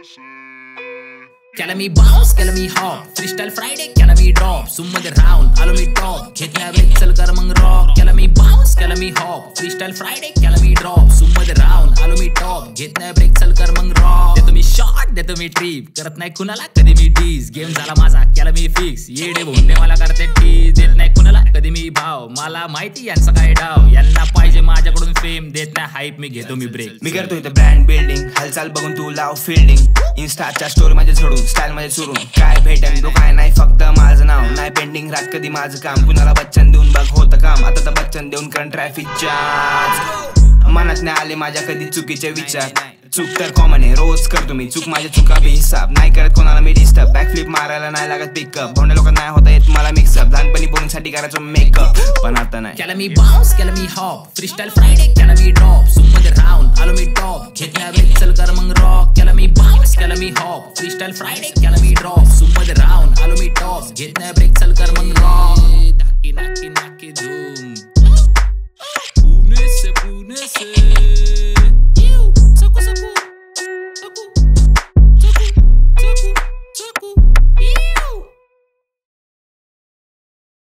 Keller me bounce, keller me hop, freestyle Friday, keller me drop, summa the round, allow me top, घेत नाही break चल कर मग rock. Keller me bounce, keller me hop, freestyle Friday, keller me drop, summa the round, allow me top, घेत नाही break चल कर मग rock. देतो मी shot, देतो मी trip, करत नाही कुणाला कधी मी tease, game झाला माझा keller me fix, येडे भोंडे मला करते tease, देत नाही कुणाला कधी मी भाव, मला माहिती यांचा काय डाव, यांना पाहिजे माझ्याकडून फेम, देत नाही hype मी घेतो मी break. मी करतो इथं ब्रँड बिल्डिंग, हालचाल बघून तू लाव फिल्डिंग, इन्स्टाच्या स्टोरी माझ्या झडून स्टाईल मध्ये सुरू काय भेटेल तो काय नाही फक्त माझं नाव नाही पेंडिंग राहत कधी माझं काम कुणाला बच्चन देऊन बघ होतं काम आता तर बच्चन देऊन कारण ट्रॅफिक जाम मनात नाही आले माझ्या कधी चुकीचे विचार चूक तर कॉमन आहे रोज करतो मी चूक माझ्या चुका बेहिसाब नाही करत कोणाला मी डिस्टर्ब बॅकफ्लिप मारायला नाही लागत पिकअप भोंड्या लोकांना नाही होता येत मला मिक्सअप लहानपणी बोलूनसाठी करायचं मेकअप पण आता नाही Keller me bounce, keller me hop, freestyle Friday, keller me drop, summa the round, allow me top, घेत नाही break चल कर मग rock. Keller me bounce, keller me hop, freestyle Friday, keller me drop, summa the round, allow me top, घेत नाही break चल कर मग rock. Naki naki naki doom